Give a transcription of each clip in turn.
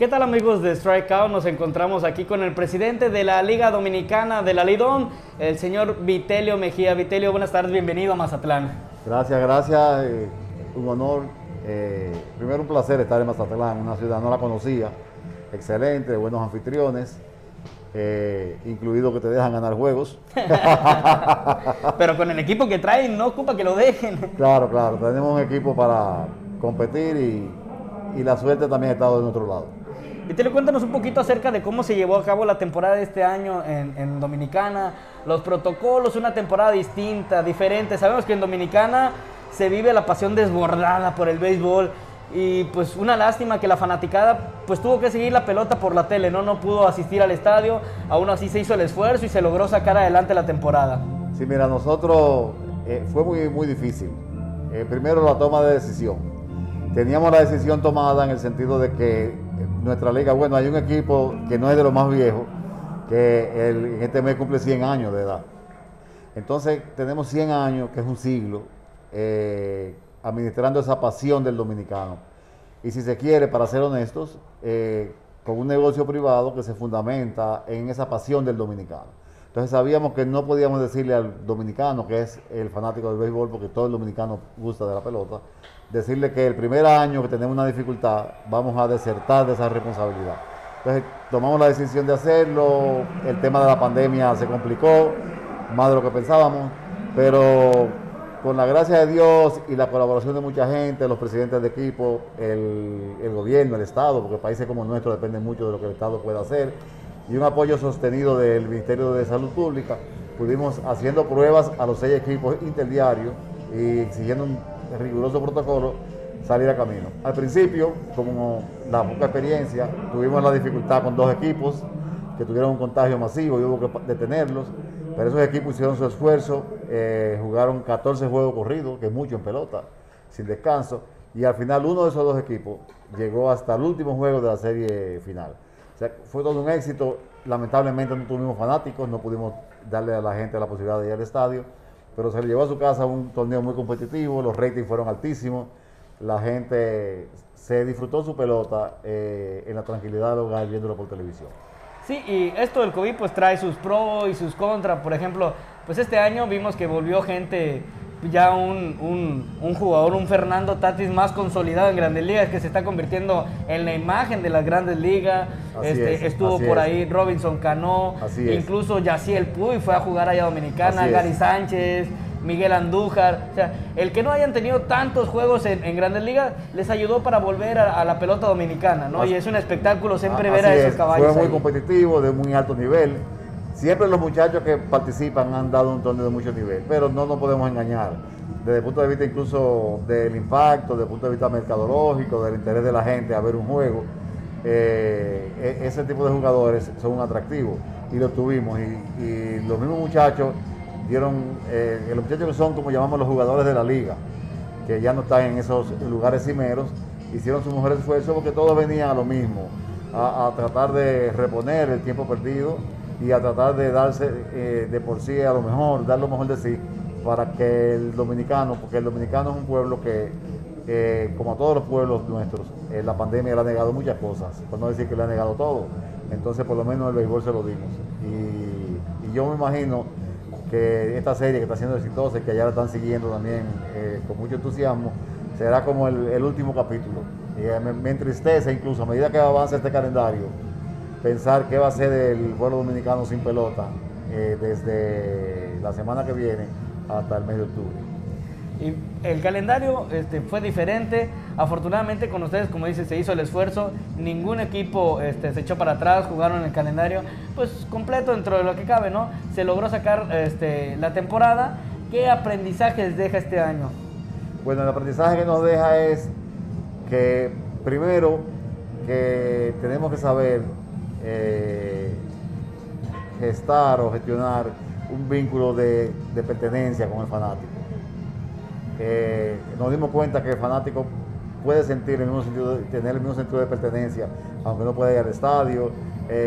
¿Qué tal, amigos de Strikeout? Nos encontramos aquí con el presidente de la Liga Dominicana de la Lidom, el señor Vitelio Mejía. Vitelio, buenas tardes, bienvenido a Mazatlán. Gracias, un honor. Primero un placer estar en Mazatlán, una ciudad no la conocía, excelente, buenos anfitriones, incluido que te dejan ganar juegos. Pero con el equipo que traen no ocupa que lo dejen. Claro, tenemos un equipo para competir y la suerte también ha estado de nuestro lado. Vitelio, cuéntanos un poquito acerca de cómo se llevó a cabo la temporada de este año en Dominicana, los protocolos, una temporada distinta, diferente. Sabemos que en Dominicana se vive la pasión desbordada por el béisbol y pues una lástima que la fanaticada pues tuvo que seguir la pelota por la tele, no pudo asistir al estadio, aún así se hizo el esfuerzo y se logró sacar adelante la temporada. Sí, mira, nosotros fue muy difícil. Primero la toma de decisión. Teníamos la decisión tomada en el sentido de que nuestra liga, bueno, hay un equipo que no es de los más viejos, que en este mes cumple 100 años de edad. Entonces tenemos 100 años, que es un siglo, administrando esa pasión del dominicano. Y si se quiere, para ser honestos, con un negocio privado que se fundamenta en esa pasión del dominicano. Entonces sabíamos que no podíamos decirle al dominicano, que es el fanático del béisbol, porque todo el dominicano gusta de la pelota, decirle que el primer año que tenemos una dificultad, vamos a desertar de esa responsabilidad. Entonces tomamos la decisión de hacerlo, el tema de la pandemia se complicó, más de lo que pensábamos, pero con la gracia de Dios y la colaboración de mucha gente, los presidentes de equipo, el gobierno, el Estado, porque países como el nuestro dependen mucho de lo que el Estado pueda hacer, y un apoyo sostenido del Ministerio de Salud Pública, pudimos, haciendo pruebas a los 6 equipos interdiarios y exigiendo un riguroso protocolo, salir a camino. Al principio, como la poca experiencia, tuvimos la dificultad con 2 equipos que tuvieron un contagio masivo y hubo que detenerlos, pero esos equipos hicieron su esfuerzo, jugaron 14 juegos corridos, que es mucho en pelota, sin descanso, y al final uno de esos 2 equipos llegó hasta el último juego de la serie final. O sea, fue todo un éxito. Lamentablemente no tuvimos fanáticos, no pudimos darle a la gente la posibilidad de ir al estadio, pero se le llevó a su casa un torneo muy competitivo, los ratings fueron altísimos, la gente se disfrutó su pelota en la tranquilidad del hogar viéndolo por televisión. Sí, y esto del COVID pues trae sus pros y sus contras. Por ejemplo, pues este año vimos que volvió gente, ya un jugador, un Fernando Tatis más consolidado en Grandes Ligas, que se está convirtiendo en la imagen de las Grandes Ligas. Estuvo por ahí Robinson Cano, incluso Yaciel Puig fue a jugar allá a Dominicana, Gary Sánchez, Miguel Andújar. O sea, el que no hayan tenido tantos juegos en Grandes Ligas les ayudó para volver a la pelota dominicana, ¿no? Y es un espectáculo siempre ver a esos caballos. Fue muy ahí competitivo, de muy alto nivel. Siempre los muchachos que participan han dado un torneo de mucho nivel, pero no nos podemos engañar. Desde el punto de vista incluso del impacto, desde el punto de vista mercadológico, del interés de la gente a ver un juego, ese tipo de jugadores son un atractivo y lo tuvimos. Y los mismos muchachos dieron, los muchachos que son como llamamos los jugadores de la liga, que ya no están en esos lugares cimeros, hicieron su mejor esfuerzo porque todos venían a lo mismo, a tratar de reponer el tiempo perdido y a tratar de darse de por sí a lo mejor, dar lo mejor de sí, para que el dominicano, porque el dominicano es un pueblo que como a todos los pueblos nuestros, la pandemia le ha negado muchas cosas, por no decir que le ha negado todo. Entonces por lo menos el béisbol se lo dimos. Y yo me imagino que esta serie que está siendo exitosa y que ya la están siguiendo también con mucho entusiasmo, será como el último capítulo. Y me entristece incluso a medida que avanza este calendario, pensar qué va a ser el pueblo dominicano sin pelota desde la semana que viene hasta el mes de octubre. Y el calendario fue diferente. Afortunadamente con ustedes, como dice, se hizo el esfuerzo. Ningún equipo se echó para atrás, jugaron el calendario pues completo dentro de lo que cabe, ¿no? Se logró sacar la temporada. ¿Qué aprendizajes deja este año? Bueno, el aprendizaje que nos deja es que primero que tenemos que saber gestar o gestionar un vínculo de pertenencia con el fanático. Nos dimos cuenta que el fanático puede sentir el mismo sentido, tener el mismo sentido de pertenencia, aunque no pueda ir al estadio.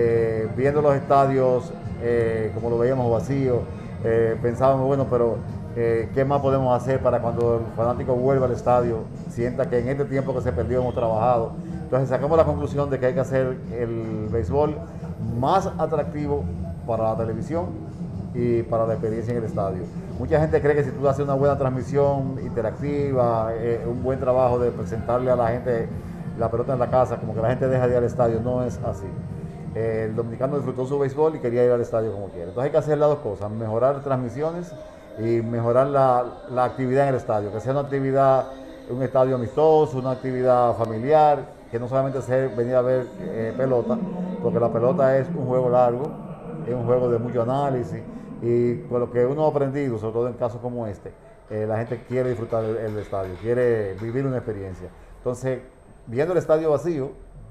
Viendo los estadios como lo veíamos vacíos, pensábamos, bueno, pero ¿Qué más podemos hacer para cuando el fanático vuelva al estadio, sienta que en este tiempo que se perdió hemos trabajado? Entonces sacamos la conclusión de que hay que hacer el béisbol más atractivo para la televisión y para la experiencia en el estadio. Mucha gente cree que si tú haces una buena transmisión interactiva, un buen trabajo de presentarle a la gente la pelota en la casa, como que la gente deja de ir al estadio. No es así. El dominicano disfrutó su béisbol y quería ir al estadio como quiere. Entonces hay que hacer las dos cosas, mejorar transmisiones y mejorar la actividad en el estadio, que sea una actividad, un estadio amistoso, una actividad familiar, que no solamente sea venir a ver pelota, porque la pelota es un juego largo, es un juego de mucho análisis, y por lo que uno ha aprendido, sobre todo en casos como este, la gente quiere disfrutar el estadio, quiere vivir una experiencia. Entonces, viendo el estadio vacío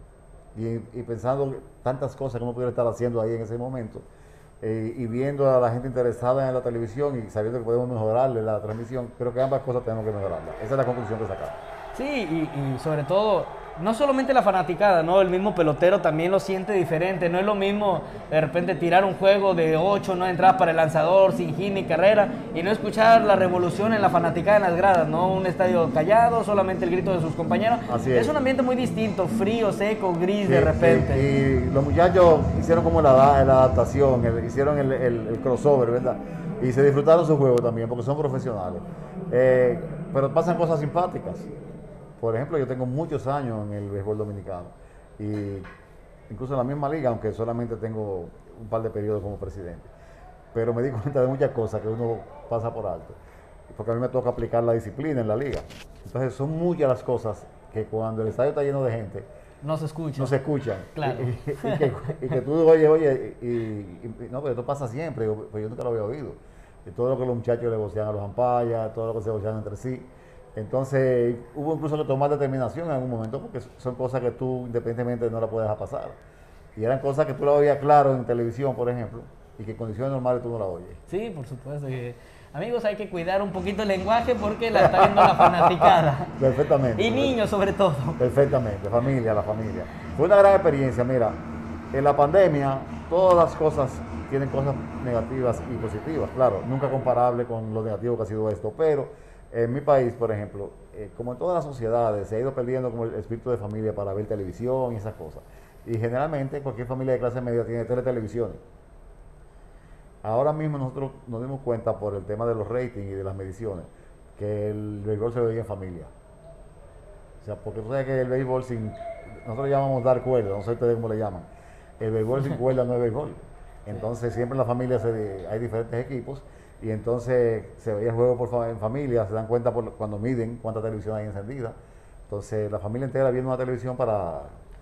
y pensando tantas cosas que uno pudiera estar haciendo ahí en ese momento, y viendo a la gente interesada en la televisión y sabiendo que podemos mejorarle la transmisión, creo que ambas cosas tenemos que mejorarlas. Esa es la conclusión que sacamos. Sí, y sobre todo, no solamente la fanaticada, ¿no? El mismo pelotero también lo siente diferente. No es lo mismo de repente tirar un juego de 8, no entradas para el lanzador, sin hit ni carrera, y no escuchar la revolución en la fanaticada en las gradas, ¿no? Un estadio callado, solamente el grito de sus compañeros. Así es. Es un ambiente muy distinto, frío, seco, gris de repente. Y los muchachos hicieron como la adaptación, hicieron el crossover, ¿verdad? Y se disfrutaron su juego también, porque son profesionales. Pero pasan cosas simpáticas. Por ejemplo, yo tengo muchos años en el béisbol dominicano, y incluso en la misma liga, aunque solamente tengo un par de periodos como presidente. Pero me di cuenta de muchas cosas que uno pasa por alto, porque a mí me toca aplicar la disciplina en la liga. Entonces son muchas las cosas que cuando el estadio está lleno de gente, no se escucha. No se escuchan. Claro. Y que tú, oye, no, pero esto pasa siempre, pues yo nunca lo había oído. Y todo lo que los muchachos le vocean a los ampayas, todo lo que se vocean entre sí. Entonces, hubo incluso que tomar determinación en algún momento, porque son cosas que tú independientemente no la puedes dejar pasar. Y eran cosas que tú la oías claro en televisión, por ejemplo, y que en condiciones normales tú no la oyes. Sí, por supuesto. Amigos, hay que cuidar un poquito el lenguaje porque la está viendo la fanaticada. Perfectamente. Y niños sobre todo. Perfectamente, la familia. Fue una gran experiencia, mira, en la pandemia todas las cosas tienen cosas negativas y positivas, claro, nunca comparable con lo negativo que ha sido esto, pero en mi país, por ejemplo, como en todas las sociedades, se ha ido perdiendo como el espíritu de familia para ver televisión y esas cosas. Y generalmente cualquier familia de clase media tiene televisiones. Ahora mismo nosotros nos dimos cuenta por el tema de los ratings y de las mediciones que el béisbol se veía en familia. O sea, porque tú sabes que el béisbol nosotros le llamamos dar cuerda, no sé ustedes cómo le llaman. El béisbol sin cuerda no es béisbol. Entonces siempre en la familia hay diferentes equipos y entonces se veía el juego en familia, se dan cuenta cuando miden cuánta televisión hay encendida. Entonces la familia entera viene una televisión para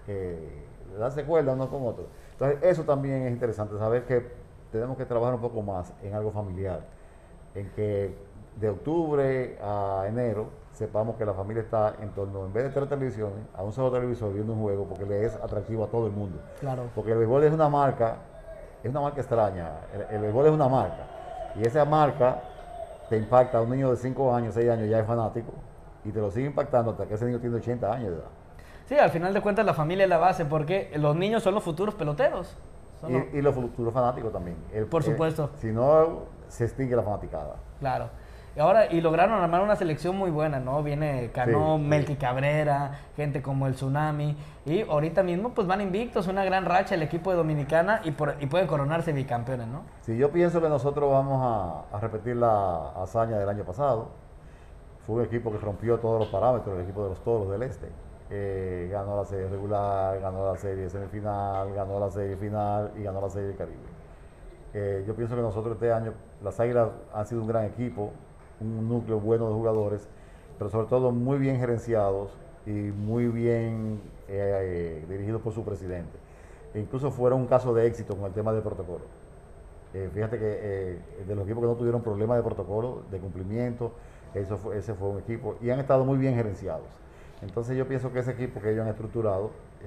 darse cuerda uno con otro. Entonces eso también es interesante, saber que tenemos que trabajar un poco más en algo familiar, en que de octubre a enero sepamos que la familia está en torno, en vez de 3 televisiones, a un solo televisor viendo un juego, porque le es atractivo a todo el mundo. Claro. Porque el béisbol es una marca extraña. El béisbol es una marca, y esa marca te impacta. A un niño de 5 años, 6 años ya es fanático, y te lo sigue impactando hasta que ese niño tiene 80 años de edad. Sí, al final de cuentas la familia es la base, porque los niños son los futuros peloteros. Y los futuros fanáticos también. Por supuesto. Si no, se extingue la fanaticada. Claro. Y lograron armar una selección muy buena, ¿no? Viene Cano, sí, Melqui Cabrera, gente como el Tsunami. Y ahorita mismo pues van invictos, una gran racha el equipo de Dominicana y pueden coronarse bicampeones, ¿no? Sí, yo pienso que nosotros vamos a repetir la hazaña del año pasado. Fue un equipo que rompió todos los parámetros, el equipo de los Toros del Este. Ganó la serie regular, ganó la serie semifinal, ganó la serie final y ganó la serie del Caribe. Yo pienso que nosotros este año, las Águilas han sido un gran equipo, un núcleo bueno de jugadores, pero sobre todo muy bien gerenciados y muy bien dirigidos por su presidente. Incluso fueron un caso de éxito con el tema del protocolo. Fíjate que de los equipos que no tuvieron problemas de protocolo, de cumplimiento, ese fue un equipo, y han estado muy bien gerenciados. Entonces yo pienso que ese equipo que ellos han estructurado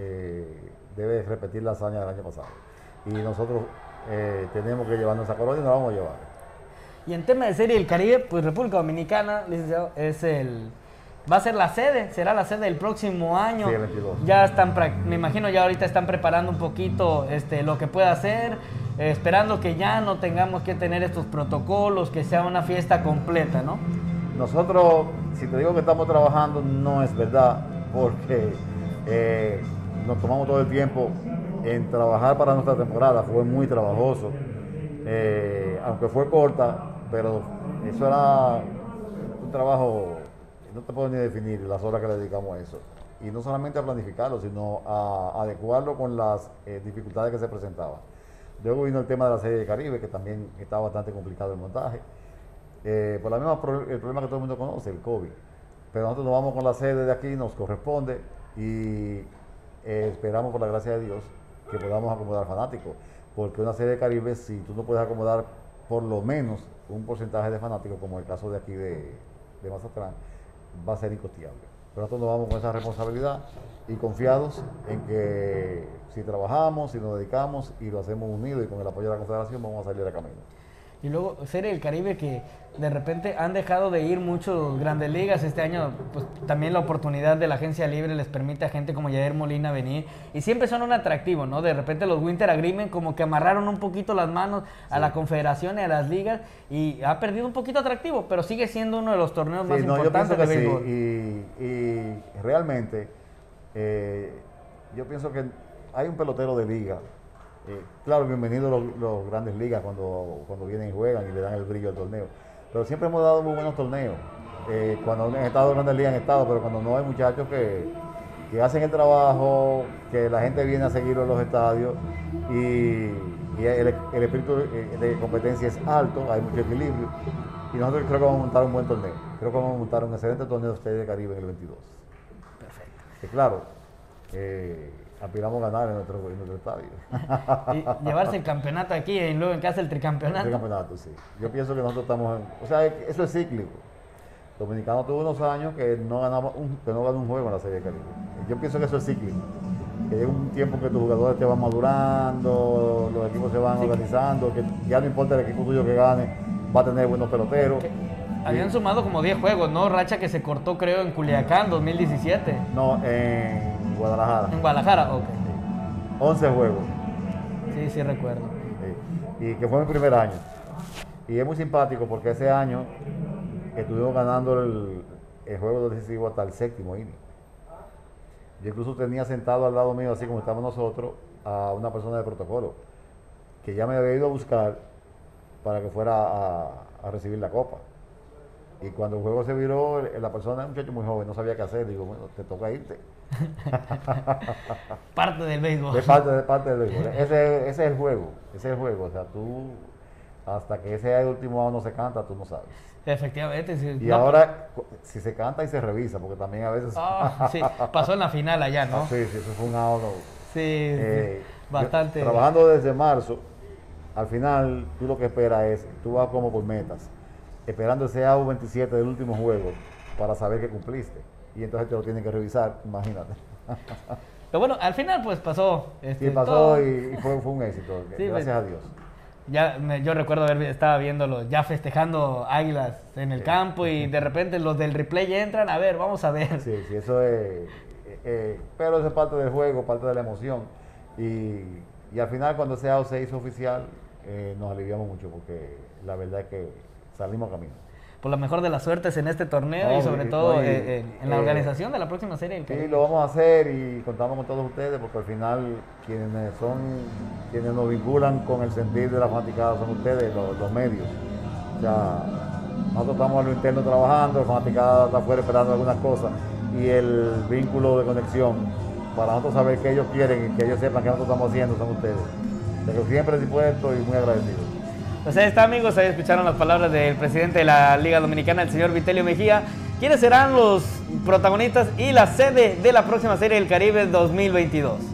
debe repetir la hazaña del año pasado. Y nosotros tenemos que llevarnos esa corona y nos la vamos a llevar. Y en tema de Serie del Caribe, pues República Dominicana, licenciado, va a ser la sede, será la sede del próximo año. Sí, el 22. Ya me imagino ya ahorita están preparando un poquito lo que pueda hacer. esperando que ya no tengamos que tener estos protocolos, que sea una fiesta completa, ¿no? Nosotros, si te digo que estamos trabajando, no es verdad, porque nos tomamos todo el tiempo en trabajar para nuestra temporada. Fue muy trabajoso, aunque fue corta, pero eso era un trabajo, no te puedo ni definir las horas que le dedicamos a eso. Y no solamente a planificarlo, sino a adecuarlo con las dificultades que se presentaban. Luego vino el tema de la Serie del Caribe, que también estaba bastante complicado el montaje. Por la misma el problema que todo el mundo conoce, el COVID. Pero nosotros nos vamos con la sede de aquí, nos corresponde y esperamos por la gracia de Dios que podamos acomodar fanáticos. Porque una Serie del Caribe, si tú no puedes acomodar por lo menos un porcentaje de fanáticos, como el caso de aquí de Mazatlán, va a ser incosteable. Pero nosotros nos vamos con esa responsabilidad y confiados en que si trabajamos, si nos dedicamos y lo hacemos unidos y con el apoyo de la Confederación, vamos a salir a camino. Y luego Serie del Caribe, que de repente han dejado de ir muchos Grandes Ligas. Este año, pues también la oportunidad de la agencia libre les permite a gente como Yadier Molina venir. Y siempre son un atractivo, ¿no? De repente los Winter Agreement como que amarraron un poquito las manos a la Confederación y a las ligas. Y ha perdido un poquito atractivo, pero sigue siendo uno de los torneos más importantes de béisbol. Y realmente, yo pienso que hay un pelotero de liga. Claro, bienvenidos los Grandes Ligas cuando vienen y juegan y le dan el brillo al torneo. Pero siempre hemos dado muy buenos torneos. Cuando han estado en Grandes Ligas han estado, pero cuando no hay muchachos que hacen el trabajo, que la gente viene a seguirlo en los estadios y el espíritu de competencia es alto, hay mucho equilibrio. Y nosotros creo que vamos a montar un buen torneo. Creo que vamos a montar un excelente torneo de Serie del Caribe en el 22. Perfecto. Y claro, aspiramos a ganar en nuestro estadio. Y llevarse el campeonato aquí y luego en casa el tricampeonato. El tricampeonato, sí. Yo pienso que nosotros estamos o sea, eso es cíclico. Dominicano tuvo unos años que no ganó un juego en la Serie del Caribe. Yo pienso que eso es cíclico. Que llega un tiempo que tus jugadores te van madurando, los equipos se van organizando, que ya no importa el equipo tuyo que gane, va a tener buenos peloteros. Habían sumado como 10 juegos, ¿no? Racha que se cortó, creo, en Culiacán, 2017. No, en Guadalajara. En Guadalajara, ok. 11 juegos. Sí, recuerdo. Sí. Y que fue mi primer año. Y es muy simpático porque ese año estuvimos ganando el juego decisivo hasta el 7º inning. Yo incluso tenía sentado al lado mío, así como estamos nosotros, a una persona de protocolo, que ya me había ido a buscar para que fuera a recibir la copa. Y cuando el juego se viró, la persona, un muchacho muy joven, no sabía qué hacer. Digo, bueno, te toca irte. Parte del béisbol. De parte del béisbol. Ese es el juego. Ese es el juego. O sea, tú, hasta que ese último out no se canta, tú no sabes. Efectivamente. Sí. Y ahora, si se canta y se revisa, porque también a veces... sí, pasó en la final allá, ¿no? Sí, eso fue un out. Sí, bastante. Trabajando desde marzo, al final, tú lo que esperas es, tú vas como por metas, esperando ese out 27 del último juego para saber que cumpliste. Y entonces te lo tienen que revisar, imagínate. Pero bueno, al final pues pasó. Sí, pasó y fue un éxito, sí, gracias a Dios. Yo recuerdo estaba viéndolo ya festejando Águilas en el campo y de repente los del replay entran, a ver, vamos a ver. Sí, eso es, pero eso es parte del juego, parte de la emoción. Y al final cuando ese out se hizo oficial, nos aliviamos mucho porque la verdad es que salimos a camino. Por lo mejor de las suertes en este torneo y sobre todo en la organización de la próxima Serie del Caribe. Sí, lo vamos a hacer y contamos con todos ustedes porque al final quienes nos vinculan con el sentir de la fanaticada son ustedes, los medios. O sea, nosotros estamos en lo interno trabajando, la fanaticada está afuera esperando algunas cosas y el vínculo de conexión para nosotros saber qué ellos quieren y que ellos sepan qué nosotros estamos haciendo son ustedes. Pero siempre dispuestos y muy agradecidos. Pues ahí está, amigos, ahí escucharon las palabras del presidente de la Liga Dominicana, el señor Vitelio Mejía, quienes serán los protagonistas y la sede de la próxima Serie del Caribe 2022.